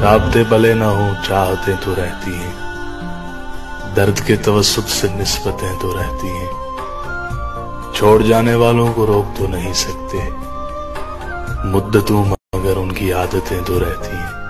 राब्ते भले ना हो चाहतें तो रहती हैं, दर्द के तवस्सुत से निस्बतें तो रहती हैं। छोड़ जाने वालों को रोक तो नहीं सकते, मुद्दतों मगर उनकी आदतें तो रहती हैं।